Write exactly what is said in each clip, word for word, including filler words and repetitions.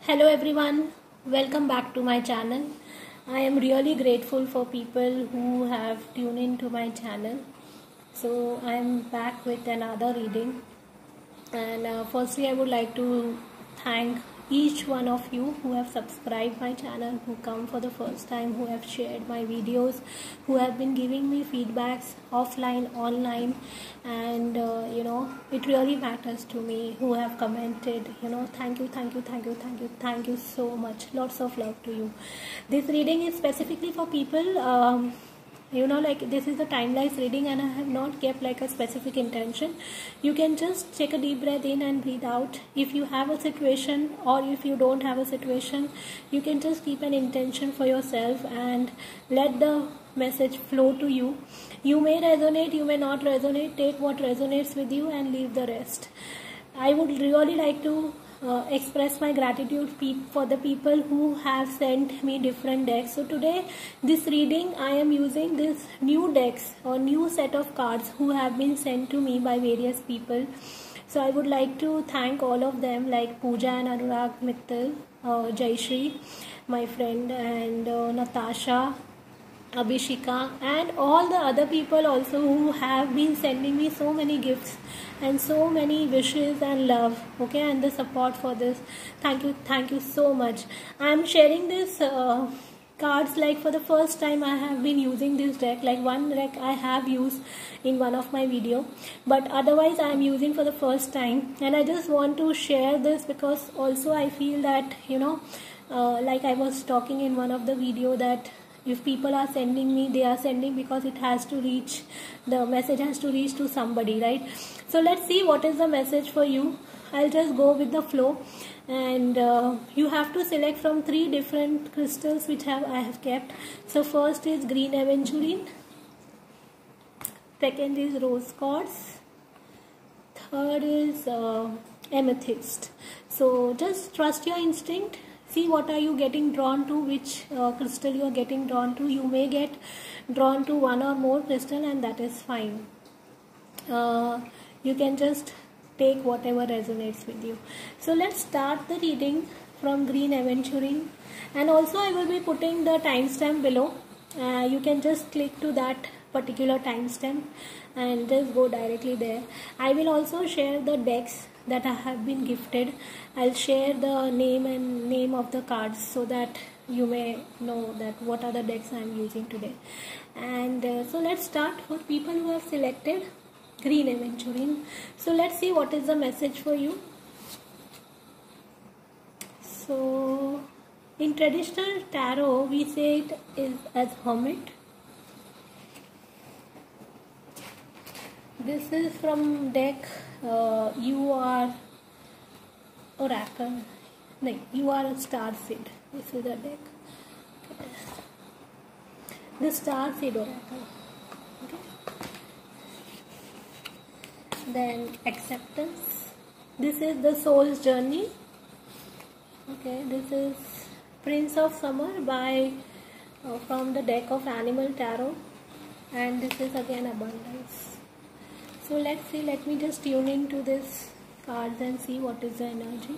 Hello everyone, welcome back to my channel. I am really grateful for people who have tuned into my channel. So I am back with another reading, and uh, firstly I would like to thank each one of you who have subscribed my channel, who come for the first time, who have shared my videos, who have been giving me feedbacks offline, online, and uh, you know it really matters to me, who have commented. You know thank you thank you thank you thank you thank you so much. Lots of love to you. This reading is specifically for people um, you know like this is a timeless reading, and I have not kept like a specific intention. You can just take a deep breath in and breathe out. If you have a situation, or if you don't have a situation, you can just keep an intention for yourself and let the message flow to you. You may resonate, you may not resonate. Take what resonates with you and leave the rest. I would really like to Uh, express my gratitude for the people who have sent me different decks. So today, this reading, I am using this new decks or new set of cards who have been sent to me by various people. So I would like to thank all of them, like Pooja and Anurag Mittal, uh, Jayshri, my friend, and uh, Natasha, Abhishika, and all the other people also who have been sending me so many gifts and so many wishes and love, okay, and the support for this. Thank you, thank you so much. I am sharing this uh, cards like for the first time. I have been using this deck, like one deck I have used in one of my video, but otherwise I am using for the first time, and I just want to share this because also I feel that you know uh, like I was talking in one of the video that if people are sending me, they are sending because it has to reach, the message has to reach to somebody, right? So let's see what is the message for you. I'll just go with the flow, and uh, you have to select from three different crystals which have I have kept. So first is green aventurine, second is rose quartz, third is uh, amethyst. So just trust your instinct. See what are you getting drawn to, which uh, crystal you are getting drawn to. You may get drawn to one or more crystal, and that is fine. Uh, you can just take whatever resonates with you. So let's start the reading from green aventurine, and also I will be putting the timestamp below. Uh, you can just click to that particular timestamp and just go directly there. I will also share the decks that I have been gifted. I'll share the name and name of the cards so that you may know that what are the decks I am using today. And uh, so let's start for people who have selected green aventurine. So let's see what is the message for you. So in traditional tarot, we say it is as hermit. This is from deck uh, you are oracle. No, you are a starseed. This is the deck. Okay. The starseed oracle. Okay. Then acceptance. This is the soul's journey. Okay. This is Prince of Summer by uh, from the deck of Animal Tarot, and this is again abundance. So let's see, let me just tune into this cards and see what is the energy.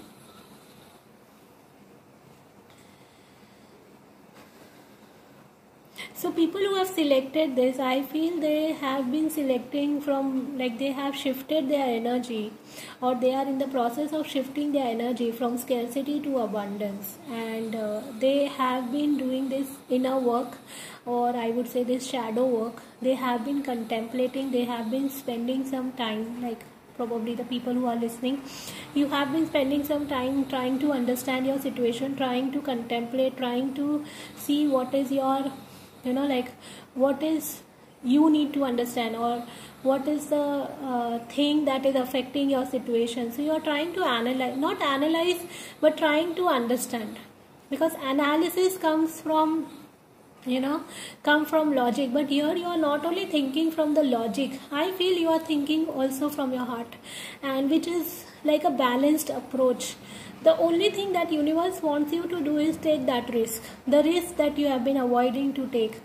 So people who have selected this, I feel they have been selecting from, like they have shifted their energy, or they are in the process of shifting their energy from scarcity to abundance, and uh, they have been doing this inner work, or I would say this shadow work. They have been contemplating, they have been spending some time, like probably the people who are listening, you have been spending some time trying to understand your situation, trying to contemplate, trying to see what is your, you know like what is you need to understand, or what is the uh, thing that is affecting your situation. So you are trying to analyze, not analyze, but trying to understand, because analysis comes from you know come from logic, but here you are not only thinking from the logic, I feel you are thinking also from your heart, and which is like a balanced approach. The only thing that universe wants you to do is take that risk, the risk that you have been avoiding to take,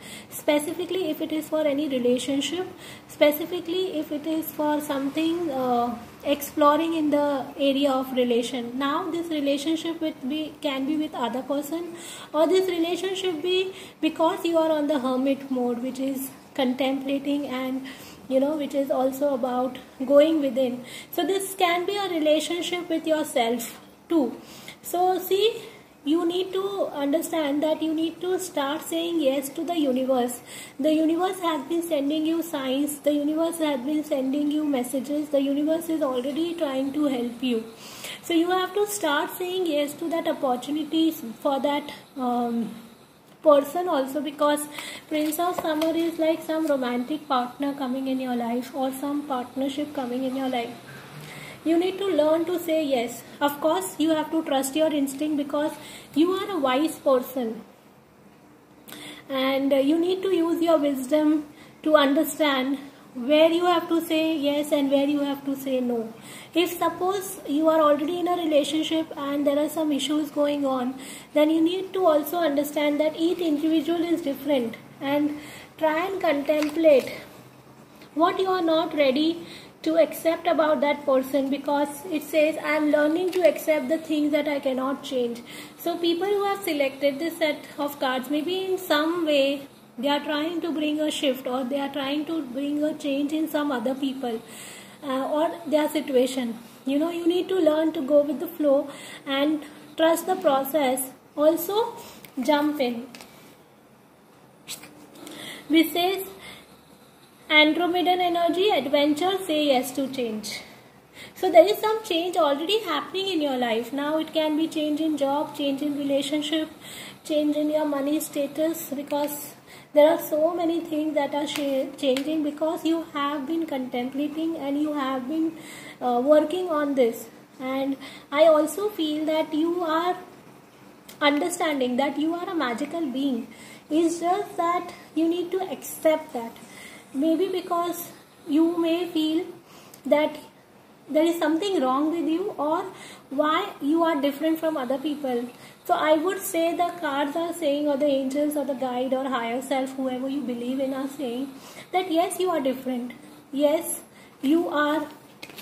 specifically if it is for any relationship, specifically if it is for something uh, exploring in the area of relation. Now this relationship with be can be with other person, or this relationship be because you are on the hermit mode, which is contemplating, and you know, which is also about going within. So this can be a relationship with yourself too. So see, you need to understand that you need to start saying yes to the universe. The universe has been sending you signs, the universe has been sending you messages, the universe is already trying to help you. So you have to start saying yes to that opportunity for that um, person also, because Prince of Summer is like some romantic partner coming in your life, or some partnership coming in your life. You need to learn to say yes. Of course, you have to trust your instinct, because you are a wise person. And you need to use your wisdom to understand where you have to say yes and where you have to say no. If suppose you are already in a relationship and there are some issues going on, then you need to also understand that each individual is different, and try and contemplate what you are not ready to accept about that person, because it says I am learning to accept the things that I cannot change. So people who have selected this set of cards, maybe in some way they are trying to bring a shift, or they are trying to bring a change in some other people uh, or their situation. You know, you need to learn to go with the flow and trust the process. Also jump in. Which says Andromedan energy, adventure, say yes to change. So there is some change already happening in your life. Now it can be change in job, change in relationship, change in your money status, because there are so many things that are changing, because you have been contemplating and you have been uh, working on this. And I also feel that you are understanding that you are a magical being. It's just that you need to accept that. Maybe because you may feel that there is something wrong with you, or why you are different from other people. So I would say the cards are saying, or the angels or the guide or higher self, whoever you believe in, are saying that yes, you are different. Yes, you are a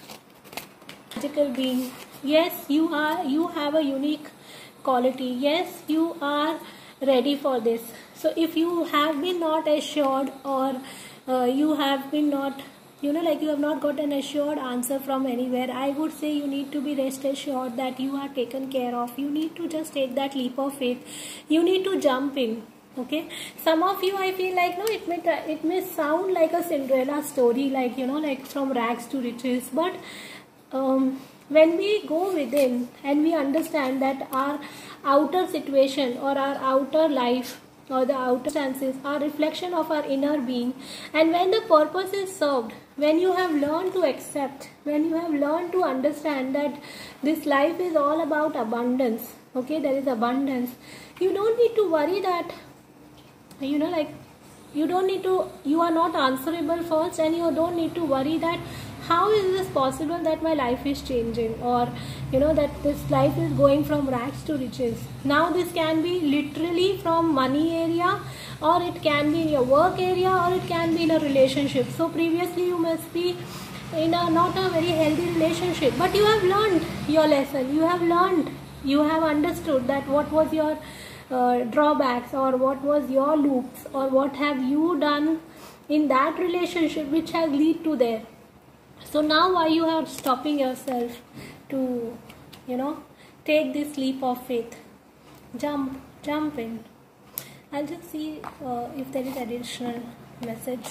magical being. Yes, you are, you have a unique quality. Yes, you are ready for this. So if you have been not assured, or Uh, you have been not, you know, like you have not got an assured answer from anywhere, I would say you need to be rest assured that you are taken care of. You need to just take that leap of faith. You need to jump in. Okay, some of you, I feel like, no, it may it may sound like a Cinderella story, like, you know, like from rags to riches, but um, when we go within and we understand that our outer situation or our outer life or the outer circumstances are reflection of our inner being, and when the purpose is served, when you have learned to accept, when you have learned to understand that this life is all about abundance, okay, there is abundance, you don't need to worry that, you know, like you don't need to, you are not answerable first, and you don't need to worry that how is this possible that my life is changing, or you know, that this life is going from rags to riches. Now this can be literally from money area, or it can be in your work area, or it can be in a relationship. So previously you must be in a not a very healthy relationship, but you have learned your lesson, you have learned, you have understood that what was your uh, drawbacks, or what was your loops, or what have you done in that relationship which has lead to there. So now why you are stopping yourself to, you know, take this leap of faith? Jump, jump in. I'll just see uh, if there is additional message.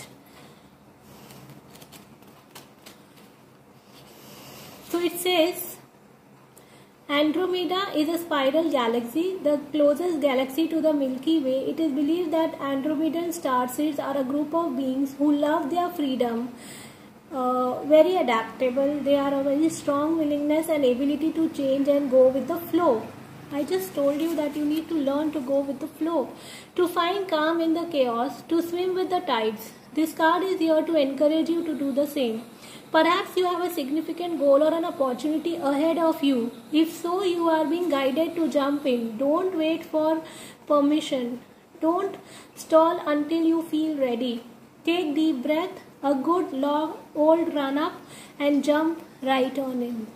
So it says, Andromeda is a spiral galaxy, the closest galaxy to the Milky Way. It is believed that Andromedan starseeds are a group of beings who love their freedom, Uh, very adaptable. They are a very strong willingness and ability to change and go with the flow. I just told you that you need to learn to go with the flow, to find calm in the chaos, to swim with the tides. This card is here to encourage you to do the same. Perhaps you have a significant goal or an opportunity ahead of you. If so, you are being guided to jump in. Don't wait for permission. Don't stall until you feel ready. Take deep breath. a good long old run up and jump right on in.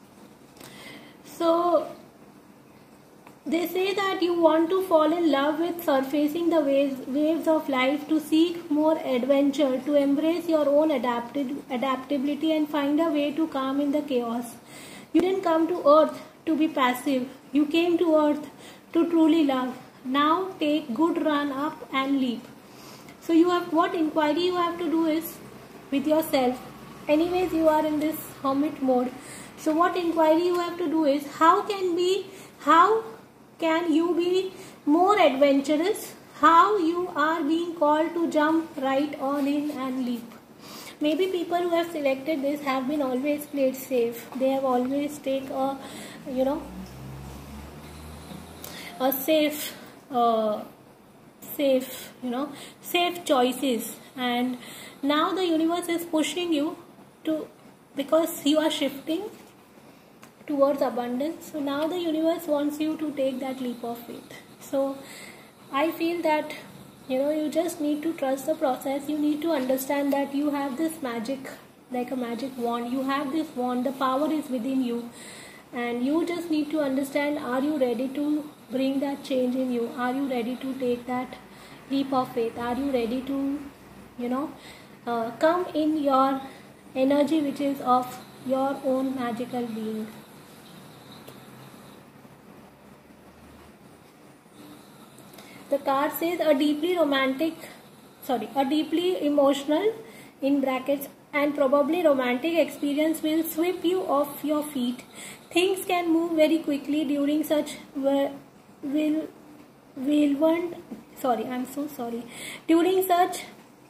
So they say that you want to fall in love with surfacing the waves, waves of life, to seek more adventure, to embrace your own adapted, adaptability and find a way to calm in the chaos. You didn't come to earth to be passive. You came to earth to truly love. Now take good run up and leap. So you have, what inquiry you have to do is with yourself. Anyways, you are in this hermit mode. So what inquiry you have to do is, how can be, how can you be more adventurous? How you are being called to jump right on in and leap. Maybe people who have selected this have been always played safe. They have always take a, you know, a safe, uh, safe, you know, safe choices. And now the universe is pushing you to, because you are shifting towards abundance. So now the universe wants you to take that leap of faith. So I feel that, you know, you just need to trust the process. You need to understand that you have this magic, like a magic wand. You have this wand, the power is within you. And you just need to understand, are you ready to bring that change in you? Are you ready to take that leap of faith? Are you ready to, you know, uh, come in your energy which is of your own magical being? The card says a deeply romantic, sorry, a deeply emotional, in brackets, and probably romantic experience will sweep you off your feet. Things can move very quickly during such will, will, will, sorry, I'm so sorry. During such,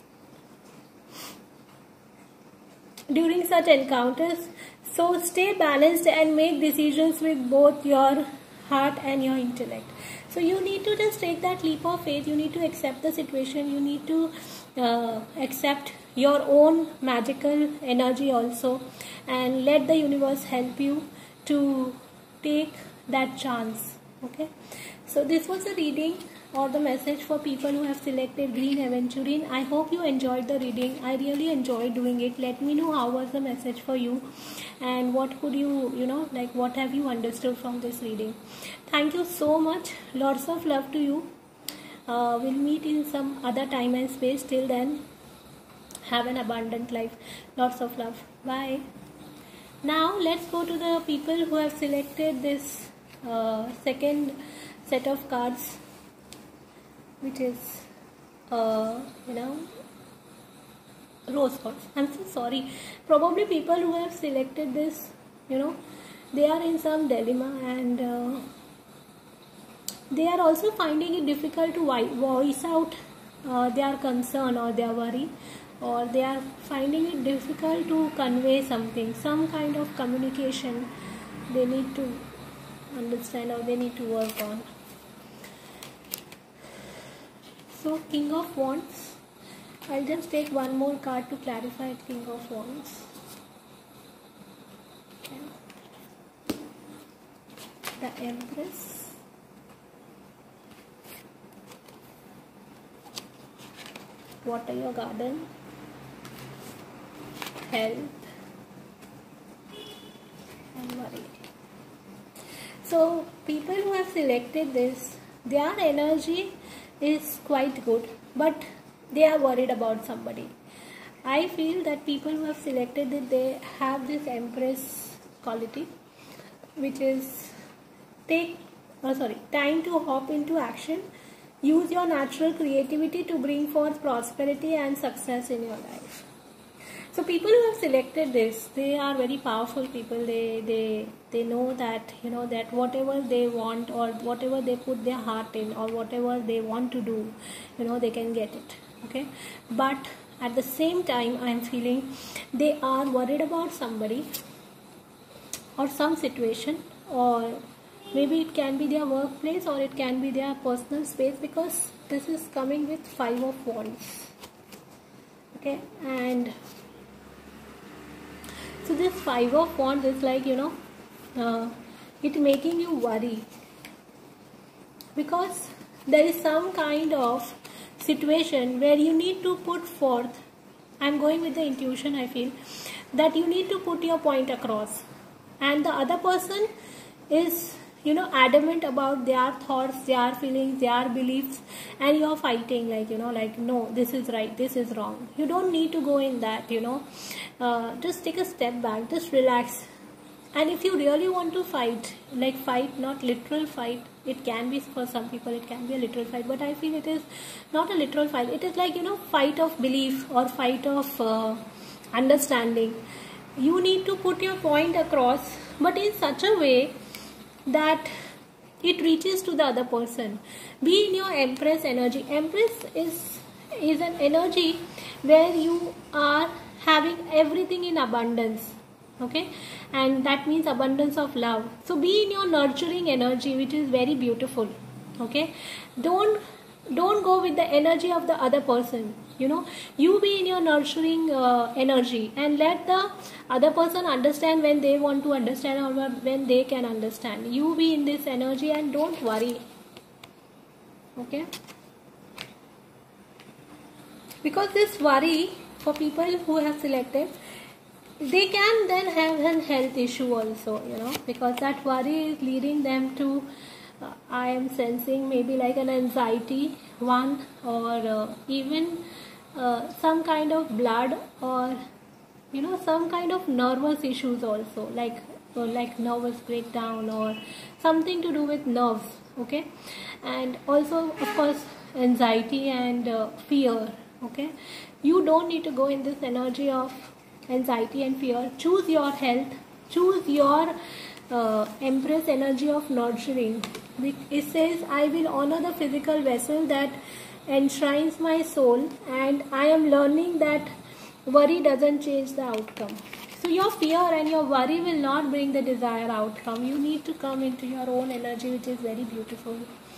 during such encounters, so stay balanced and make decisions with both your heart and your intellect. So you need to just take that leap of faith. You need to accept the situation. You need to uh, accept your own magical energy also, and let the universe help you to take that chance. Okay, so this was a reading or the message for people who have selected green Aventurine. I hope you enjoyed the reading. I really enjoyed doing it. Let me know how was the message for you, and what could you, you know, like what have you understood from this reading. Thank you so much. Lots of love to you. Uh, we'll meet in some other time and space. Till then, have an abundant life. Lots of love. Bye. Now let's go to the people who have selected this uh, second set of cards, which is uh, you know, rose quartz. I'm so sorry. Probably people who have selected this, you know, they are in some dilemma, and uh, they are also finding it difficult to voice out uh, their concern or their worry, or they are finding it difficult to convey something, some kind of communication they need to understand or they need to work on. So King of Wands, I'll just take one more card to clarify King of Wands. Okay. The Empress, water your garden, health, and worry. So people who have selected this, their energy is quite good, but they are worried about somebody. I feel that people who have selected it, they have this Empress quality, which is take, oh sorry, time to hop into action. Use your natural creativity to bring forth prosperity and success in your life. So people who have selected this, they are very powerful people. They they they know that, you know, that whatever they want or whatever they put their heart in or whatever they want to do, you know, they can get it. Okay, but at the same time, I am feeling they are worried about somebody or some situation, or maybe it can be their workplace or it can be their personal space, because this is coming with Five of Wands. Okay, and so this Five of Wands is like, you know, uh, it making you worry, because there is some kind of situation where you need to put forth I'm going with the intuition. I feel that you need to put your point across, and the other person is, you know, adamant about their thoughts, their feelings, their beliefs, and you're fighting, like, you know, like, no, this is right, this is wrong. You don't need to go in that, you know. Uh, just take a step back, just relax. And if you really want to fight, like fight, not literal fight, it can be for some people, it can be a literal fight, but I feel it is not a literal fight. It is like, you know, fight of belief or fight of uh, understanding. You need to put your point across, but in such a way that it reaches to the other person. Be in your Empress energy. Empress is is an energy where you are having everything in abundance, okay, and that means abundance of love. So be in your nurturing energy, which is very beautiful, okay. Don't don't go with the energy of the other person, you know. You be in your nurturing uh, energy, and let the other person understand when they want to understand or when they can understand. You be in this energy and don't worry, okay. Because this worry, for people who have selected, they can then have a health issue also, you know, because that worry is leading them to uh, I am sensing maybe like an anxiety one, or uh, even uh, some kind of blood, or you know, some kind of nervous issues also, like or like nervous breakdown or something to do with nerves, okay. And also, of course, anxiety and uh, fear, okay. You don't need to go in this energy of anxiety and fear. Choose your health, choose your uh, Empress energy of nurturing. It says, I will honor the physical vessel that enshrines my soul, and I am learning that worry doesn't change the outcome. So your fear and your worry will not bring the desired outcome. You need to come into your own energy, which is very beautiful.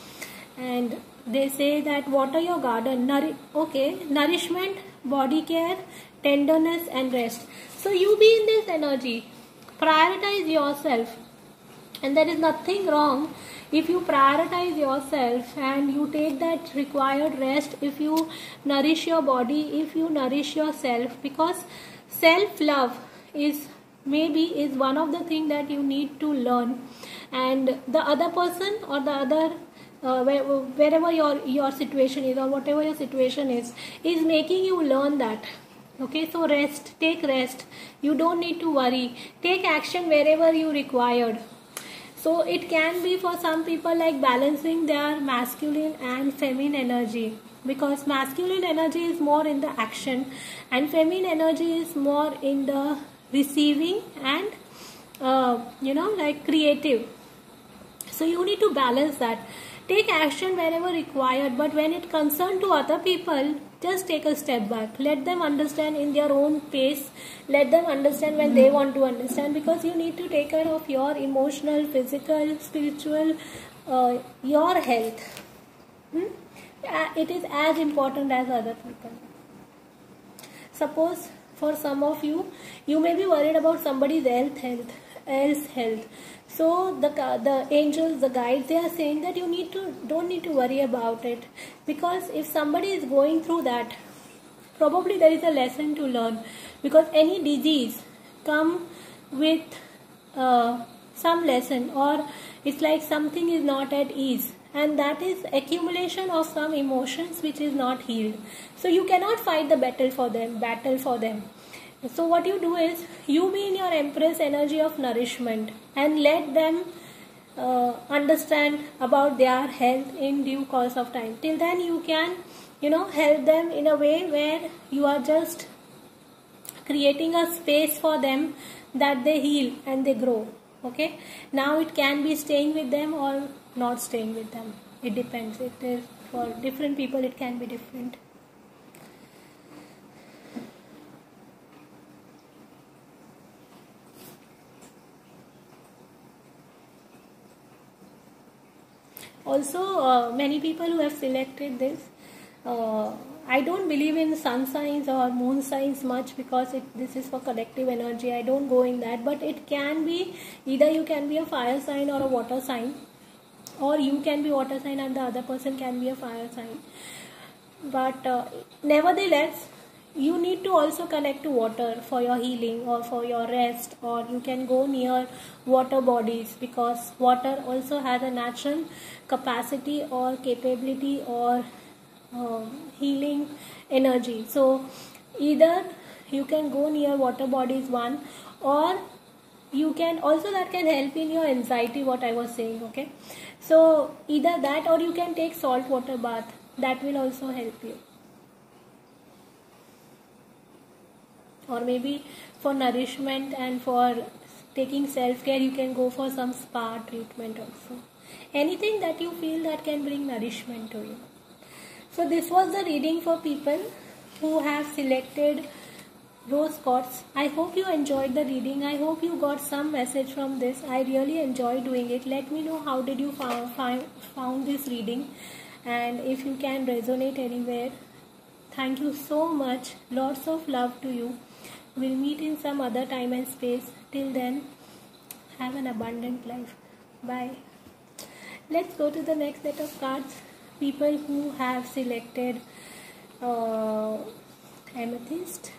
And they say that water your garden. Nour- okay, nourishment, body care, tenderness and rest. So you be in this energy. Prioritize yourself. And there is nothing wrong if you prioritize yourself and you take that required rest, if you nourish your body, if you nourish yourself, because self-love is maybe is one of the things that you need to learn, and the other person or the other uh, where, wherever your your situation is or whatever your situation is is making you learn that. Okay, so rest, take rest. You don't need to worry. Take action wherever you required. So it can be for some people like balancing their masculine and feminine energy, because masculine energy is more in the action and feminine energy is more in the receiving and uh, you know, like creative. So you need to balance that. Take action wherever required, but when it concerns to other people, just take a step back. Let them understand in their own pace. Let them understand when they want to understand, because you need to take care of your emotional, physical, spiritual, uh, your health. Hmm? It is as important as other people. Suppose for some of you, you may be worried about somebody's health, health, else health. So the the angels, the guides, they are saying that you need to don't need to worry about it, because if somebody is going through that, probably there is a lesson to learn, because any disease come with uh, some lesson, or it's like something is not at ease, and that is accumulation of some emotions which is not healed. So you cannot fight the battle for them, battle for them. So what you do is, you be in your Empress energy of nourishment and let them uh, understand about their health in due course of time. Till then you can, you know, help them in a way where you are just creating a space for them that they heal and they grow. Okay. Now it can be staying with them or not staying with them. It depends. It is for different people, it can be different. Also, uh, many people who have selected this, uh, I don't believe in sun signs or moon signs much, because it, this is for collective energy. I don't go in that, but it can be, either you can be a fire sign or a water sign, or you can be water sign and the other person can be a fire sign. But uh, nevertheless, you need to also connect to water for your healing or for your rest, or you can go near water bodies, because water also has a natural capacity or capability or um, healing energy. So either you can go near water bodies, one, or you can also, that can help in your anxiety, what I was saying. Okay, so either that, or you can take salt water bath, that will also help you. Or maybe for nourishment and for taking self-care, you can go for some spa treatment also. Anything that you feel that can bring nourishment to you. So this was the reading for people who have selected rose quartz. I hope you enjoyed the reading. I hope you got some message from this. I really enjoyed doing it. Let me know how did you found, find, found this reading, and if you can resonate anywhere. Thank you so much. Lots of love to you. We'll meet in some other time and space. Till then, have an abundant life. Bye. Let's go to the next set of cards. People who have selected uh, Amethyst.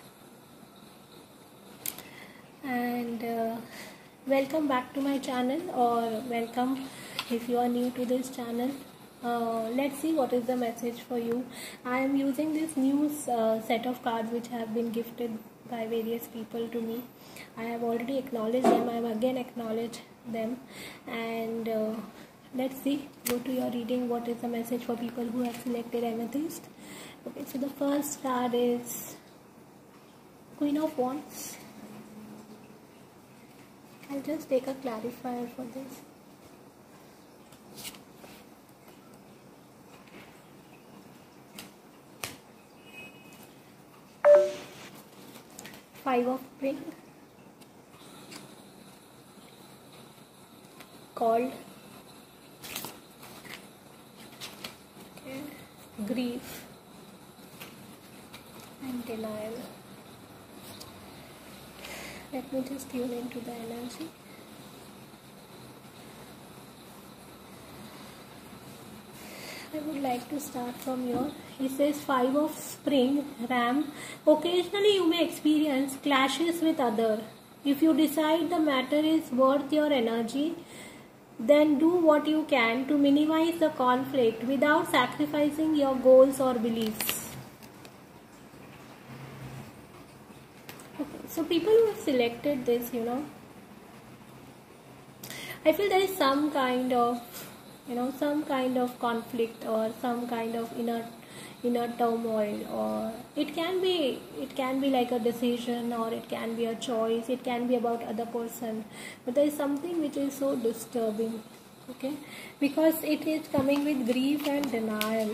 And uh, welcome back to my channel, or welcome if you are new to this channel. Uh, let's see what is the message for you. I am using this new uh, set of cards which have been gifted by various people to me. I have already acknowledged them. I have again acknowledged them. And uh, let's see, go to your reading. What is the message for people who have selected Amethyst? Okay, so the first card is Queen of Wands. I'll just take a clarifier for this. Five of Pink, called, okay, grief and denial. Let me just tune into the energy. I would like to start from here. He says five of spring, ram. Occasionally you may experience clashes with other. If you decide the matter is worth your energy, then do what you can to minimize the conflict without sacrificing your goals or beliefs. Okay, so people who have selected this, you know, I feel there is some kind of you know some kind of conflict or some kind of inner inner turmoil, or it can be it can be like a decision, or it can be a choice, it can be about other person, but there is something which is so disturbing, okay, because it is coming with grief and denial.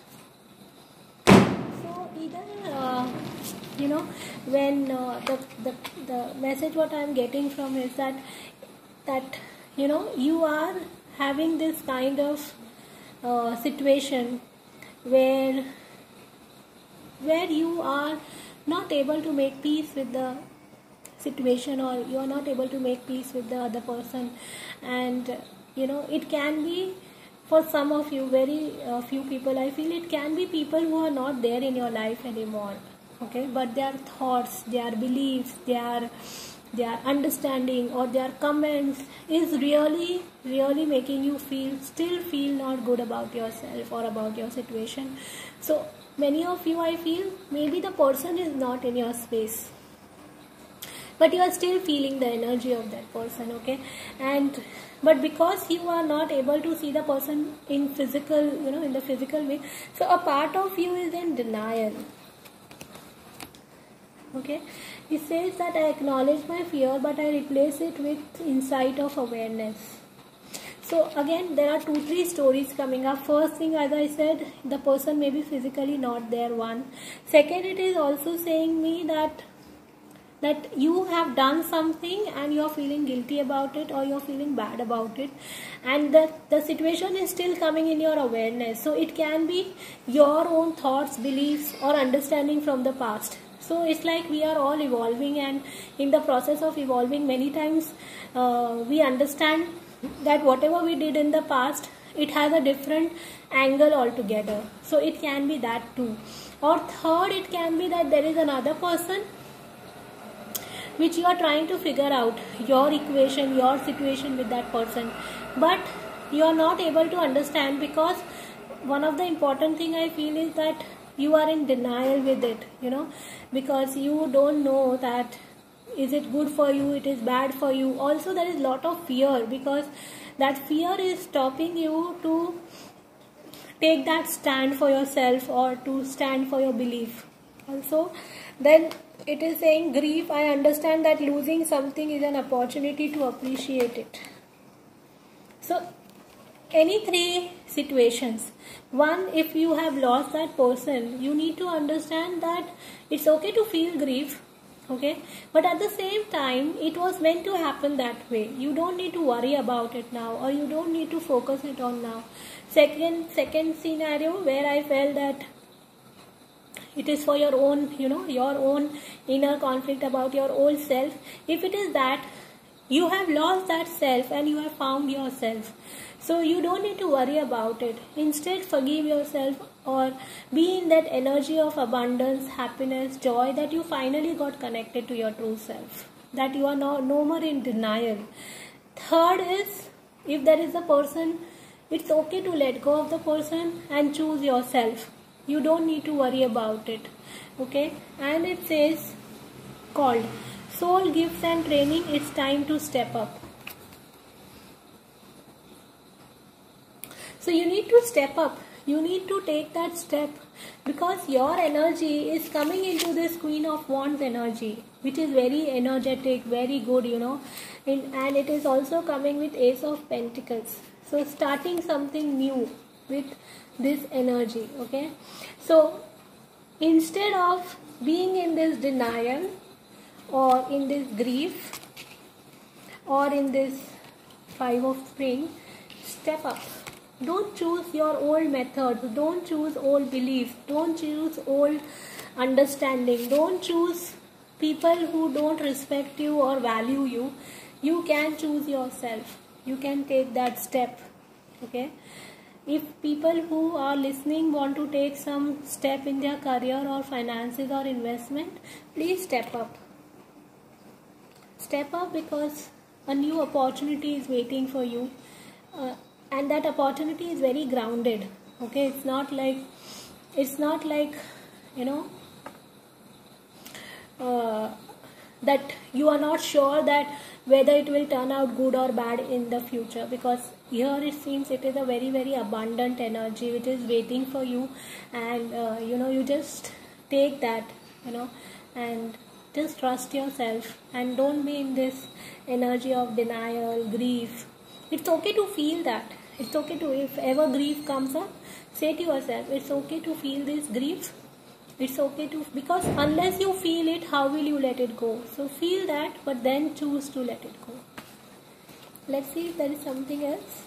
So either uh, you know when uh, the, the the message what I am getting from is that that you know you are having this kind of uh, situation where where you are not able to make peace with the situation, or you are not able to make peace with the other person. And you know it can be, for some of you, very uh, few people, I feel it can be people who are not there in your life anymore, okay, but their thoughts, their beliefs, their their understanding or their comments is really really making you feel still feel not good about yourself or about your situation. So many of you, I feel, maybe the person is not in your space, but you are still feeling the energy of that person, okay, and but because you are not able to see the person in physical, you know in the physical way, so a part of you is in denial. Okay, he says that I acknowledge my fear, but I replace it with insight of awareness. So again, there are two, three stories coming up. First thing, as I said, the person may be physically not there, one. Second, it is also saying me that that you have done something and you are feeling guilty about it, or you are feeling bad about it, and that the situation is still coming in your awareness. So it can be your own thoughts, beliefs, or understanding from the past. So it's like we are all evolving, and in the process of evolving, many times uh, we understand that whatever we did in the past it has a different angle altogether. So it can be that too. Or third, it can be that there is another person which you are trying to figure out your equation, your situation with that person, but you are not able to understand, because one of the important thing I feel is that you are in denial with it, you know, because you don't know that is it good for you, it is bad for you. Also there is lot of fear, because that fear is stopping you to take that stand for yourself or to stand for your belief. Also then it is saying grief, I understand that losing something is an opportunity to appreciate it. So any three situations. One, if you have lost that person, you need to understand that it's okay to feel grief, okay, but at the same time it was meant to happen that way. You don't need to worry about it now, or you don't need to focus it on now. Second second scenario where I felt that it is for your own, you know, your own inner conflict about your old self. If it is that you have lost that self and you have found yourself, so you don't need to worry about it. Instead, forgive yourself or be in that energy of abundance, happiness, joy, that you finally got connected to your true self, that you are no, no more in denial. Third is, if there is a person, it's okay to let go of the person and choose yourself. You don't need to worry about it, okay. And it says called Soul Gifts and Training, it's time to step up. So you need to step up, you need to take that step, because your energy is coming into this Queen of Wands energy, which is very energetic, very good, you know, in, and it is also coming with Ace of Pentacles. So starting something new with this energy, okay. So instead of being in this denial or in this grief or in this Five of Spring, step up. Don't choose your old methods, don't choose old beliefs, don't choose old understanding, don't choose people who don't respect you or value you. You can choose yourself, you can take that step, okay. If people who are listening want to take some step in their career or finances or investment, please step up. Step up, because a new opportunity is waiting for you. Uh, and that opportunity is very grounded, okay. It's not like, it's not like, you know, uh, that you are not sure that whether it will turn out good or bad in the future, because here it seems it is a very very abundant energy which is waiting for you, and uh, you know, you just take that, you know, and just trust yourself and don't be in this energy of denial, grief. It's okay to feel that. It's okay to, if ever grief comes up, say to yourself, it's okay to feel this grief. It's okay to, because unless you feel it, how will you let it go? So feel that, but then choose to let it go. Let's see if there is something else.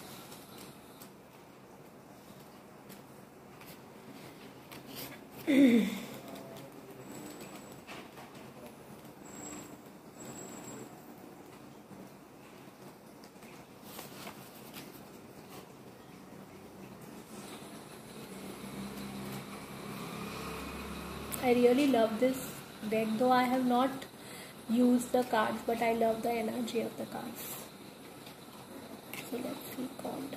I really love this deck, though I have not used the cards, but I love the energy of the cards. So let's see called.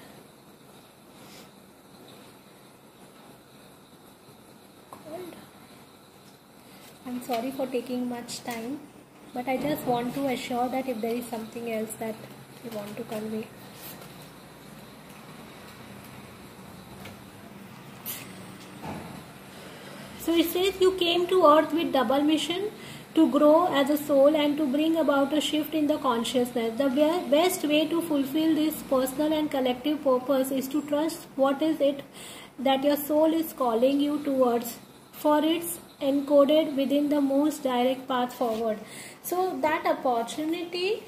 Called. I'm sorry for taking much time, but I just want to assure that if there is something else that you want to convey. So it says you came to earth with double mission, to grow as a soul and to bring about a shift in the consciousness. The best way to fulfill this personal and collective purpose is to trust what is it that your soul is calling you towards, for it's encoded within the most direct path forward. So that opportunity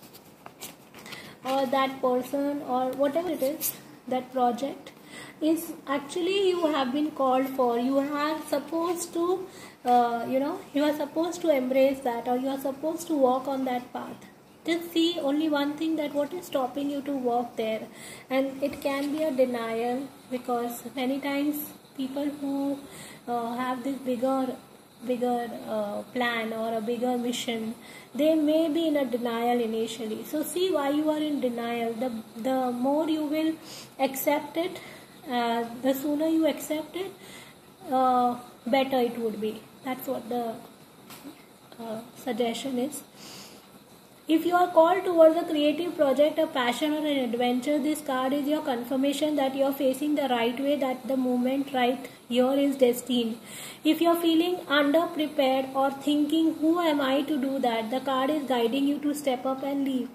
or that person or whatever it is, that project, is actually you have been called for. You are supposed to, uh, you know, you are supposed to embrace that, or you are supposed to walk on that path. just see only one thing, that what is stopping you to walk there. And it can be a denial, because many times people who uh, have this bigger bigger uh, plan or a bigger mission, they may be in a denial initially. So see why you are in denial. The the more you will accept it, uh, the sooner you accept it, uh, better it would be. That's what the uh, suggestion is. If you are called towards a creative project, a passion or an adventure, this card is your confirmation that you are facing the right way, that the moment right here is destined. If you are feeling underprepared or thinking, who am I to do that, the card is guiding you to step up and leap.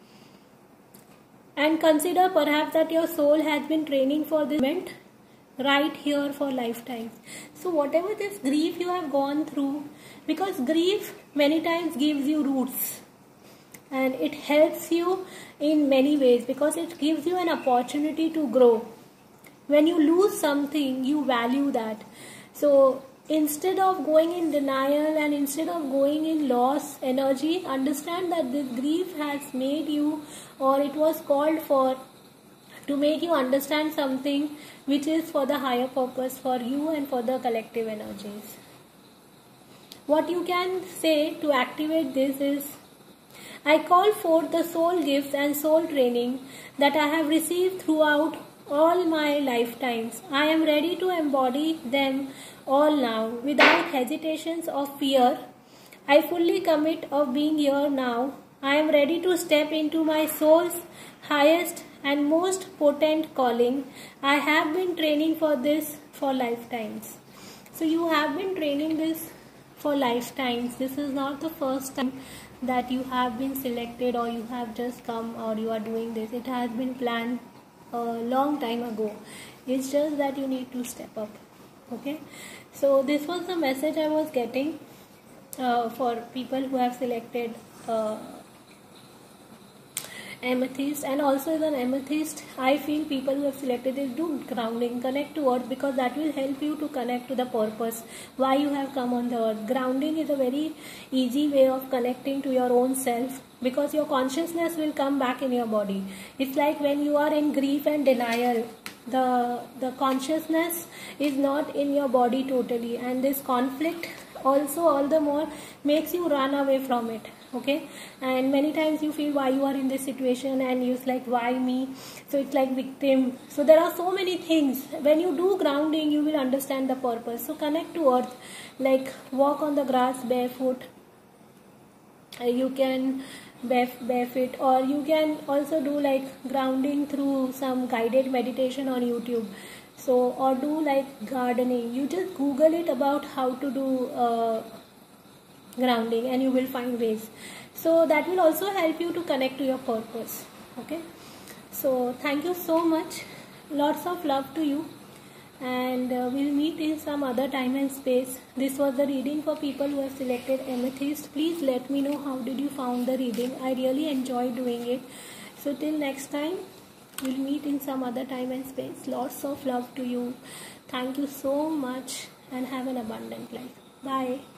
And consider perhaps that your soul has been training for this moment right here for lifetimes. So whatever this grief you have gone through, because grief many times gives you roots. And it helps you in many ways, because it gives you an opportunity to grow. When you lose something, you value that. So instead of going in denial and instead of going in loss energy, understand that this grief has made you, or it was called for, to make you understand something which is for the higher purpose for you and for the collective energies. What you can say to activate this is, I call forth the soul gifts and soul training that I have received throughout all my lifetimes. I am ready to embody them all now without hesitations or fear. I fully commit of being here now. I am ready to step into my soul's highest and most potent calling. I have been training for this for lifetimes. So you have been training this for lifetimes. This is not the first time that you have been selected, or you have just come, or you are doing this. It has been planned a long time ago. It's just that you need to step up. Okay, so this was the message I was getting uh, for people who have selected uh, Amethyst. And also as an Amethyst, I feel people who have selected this, do grounding, connect to earth, because that will help you to connect to the purpose why you have come on the earth. Grounding is a very easy way of connecting to your own self, because your consciousness will come back in your body. It's like when you are in grief and denial, the the consciousness is not in your body totally, and this conflict also all the more makes you run away from it. Okay, and many times you feel why you are in this situation, and you're like, why me? So it's like victim. So there are so many things. When you do grounding, you will understand the purpose. So connect to earth, like walk on the grass barefoot. Uh, you can bare- barefoot, or you can also do like grounding through some guided meditation on YouTube. So, or do like gardening. You just Google it about how to do uh, grounding, and you will find ways. So that will also help you to connect to your purpose. Okay, so thank you so much. Lots of love to you, and uh, we'll meet in some other time and space. This was the reading for people who have selected Amethyst. Please let me know how did you found the reading. I really enjoyed doing it. So till next time, we'll meet in some other time and space. Lots of love to you. Thank you so much, and have an abundant life. Bye.